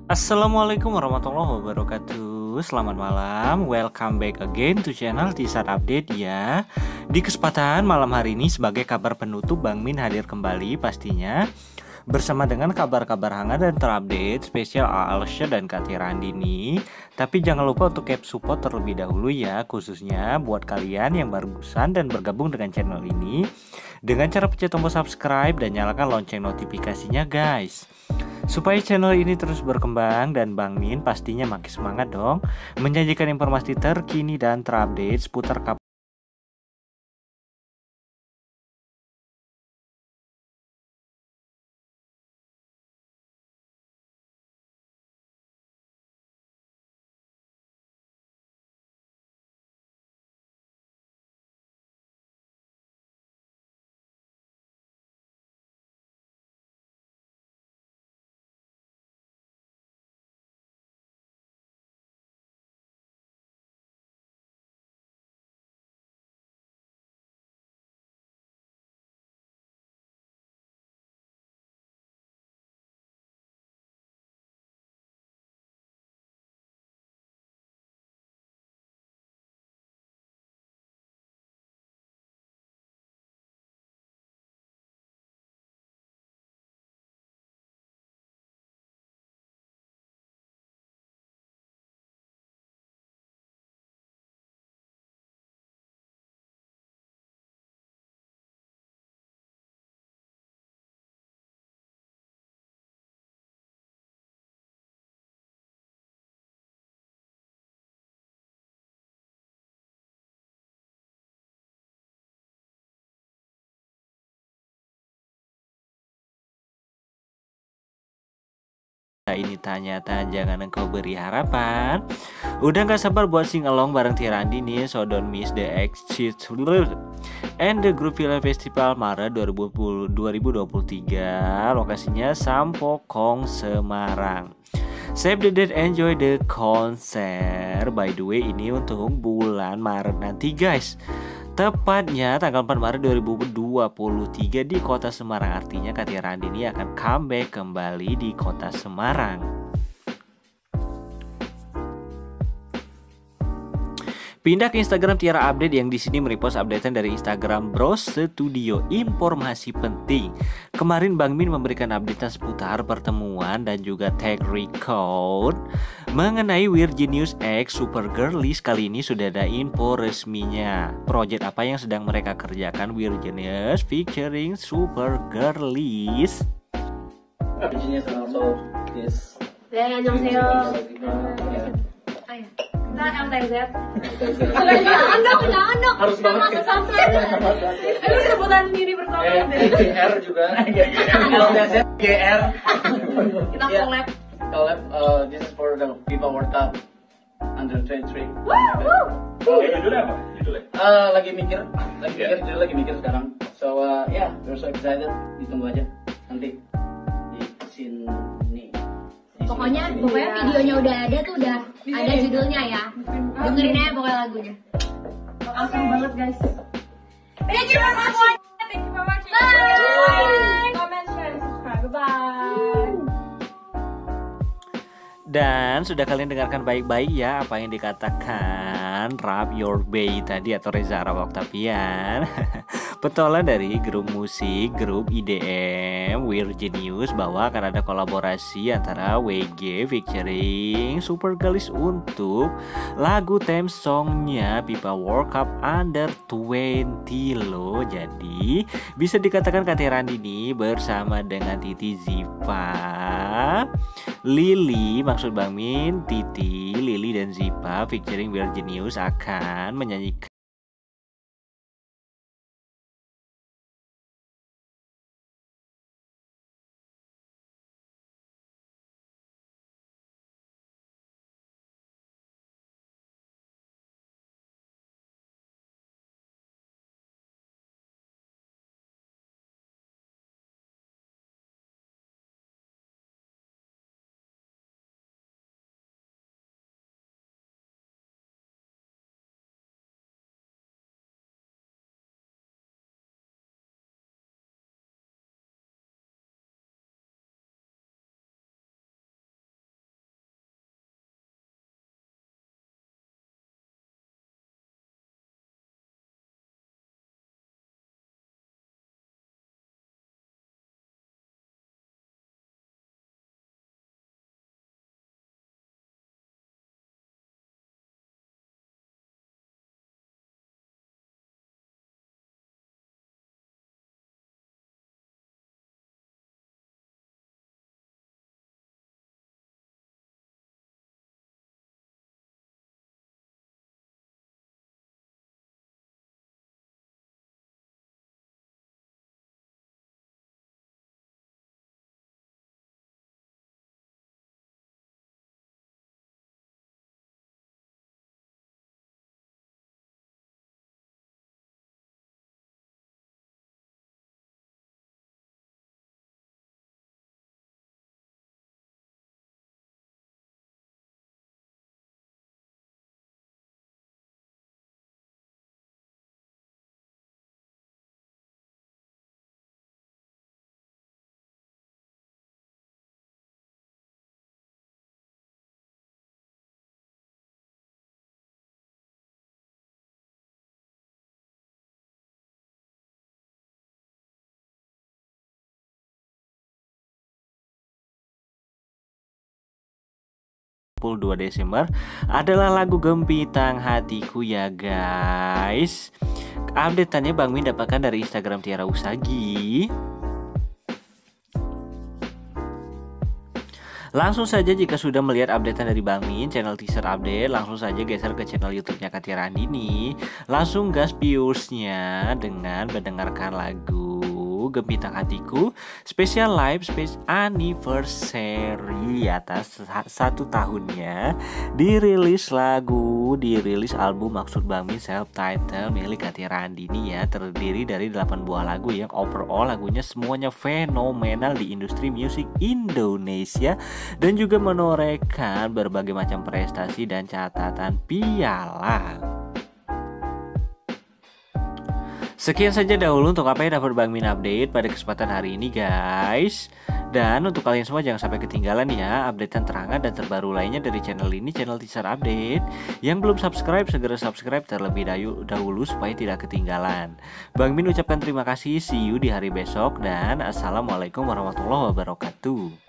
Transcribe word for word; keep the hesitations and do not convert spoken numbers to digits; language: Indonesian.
Assalamualaikum warahmatullahi wabarakatuh. Selamat malam. Welcome back again to channel Tisar Update ya. Di kesempatan malam hari ini sebagai kabar penutup, Bang Min hadir kembali pastinya bersama dengan kabar-kabar hangat dan terupdate spesial Alsya dan Kati Randini. Tapi jangan lupa untuk keep support terlebih dahulu ya, khususnya buat kalian yang barusan dan bergabung dengan channel ini dengan cara pencet tombol subscribe dan nyalakan lonceng notifikasinya guys, supaya channel ini terus berkembang dan Bang Min pastinya makin semangat dong menyajikan informasi terkini dan terupdate seputar kabar ini. Ternyata jangan engkau beri harapan. Udah gak sabar buat sing along bareng Tirandi nih, so don't miss the exit and the Group Film Festival Maret dua ribu dua puluh tiga. Lokasinya Sampokong, Semarang. Save the date, enjoy the concert. By the way, ini untuk bulan Maret nanti guys, tepatnya tanggal empat Maret dua ribu dua puluh tiga di kota Semarang. Artinya Kati Randini akan comeback kembali di kota Semarang. Pindah ke Instagram Tiara Update yang di sini merepost updatean dari Instagram Bros Studio. Informasi penting. Kemarin Bang Min memberikan updatean seputar pertemuan dan juga tag record mengenai Weird Genius X Super Girlies. Kali ini sudah ada info resminya. Project apa yang sedang mereka kerjakan Weird Genius featuring Super Girlies. Genius and also this. 네, 안녕하세요. Nah, M T Z. Anda punya anak. Harus banget. Masuk sampai. Ini sebutan diri bersama. Eh, G R juga. Kalau biasa G R. Kita Yeah. collab. Collab. Uh, this is for the FIFA World Cup under twenty-three. Woo, woo. Oke, judulnya apa? Judulnya? Uh, lagi mikir, lagi mikir, judul lagi mikir sekarang. So uh, yeah, we're so excited. Ditunggu aja nanti di scene ini. Di Pokoknya, scene ini. pokoknya videonya udah ada tuh, udah ada judulnya ya. Dengerin aja pokoknya lagunya. Makasih banget guys. Thank you for watching. Thank you for watching. Bye. Comment, share, and subscribe. Bye. Dan sudah kalian dengarkan baik-baik ya apa yang dikatakan Rap Your Bay tadi atau Reza Arab Octavian. Petola dari grup musik, grup I D M Weird Genius, bahwa akan ada kolaborasi antara W G featuring Super Girlies untuk lagu theme songnya FIFA World Cup Under twenty loh. Jadi bisa dikatakan Kati Randini bersama dengan Titi Ziva, Lily, maksud Bang Min, Titi, Lily dan Ziva featuring Weird Genius akan menyanyikan puluh dua Desember adalah lagu Gempitang Hatiku ya guys. Update-annya Bang Min dapatkan dari Instagram Tiara Usagi. Langsung saja jika sudah melihat updatean dari Bang Min, channel teaser update, langsung saja geser ke channel YouTube-nya Kak Tiara Andini. Langsung gas viewers-nya dengan mendengarkan lagu Gempitang Hatiku spesial live space anniversary atas satu tahunnya. Dirilis lagu, dirilis album Maksud Bang Min self title milik Kak Tiara Andini ya, terdiri dari delapan buah lagu yang overall lagunya semuanya fenomenal di industri musik Indonesia dan juga menorehkan berbagai macam prestasi dan catatan piala. Sekian saja dahulu untuk apa yang dapat Bang Min update pada kesempatan hari ini guys. Dan untuk kalian semua jangan sampai ketinggalan ya updatean terangan dan terbaru lainnya dari channel ini, channel teaser update. Yang belum subscribe segera subscribe terlebih dahulu supaya tidak ketinggalan. Bang Min ucapkan terima kasih, see you di hari besok dan assalamualaikum warahmatullahi wabarakatuh.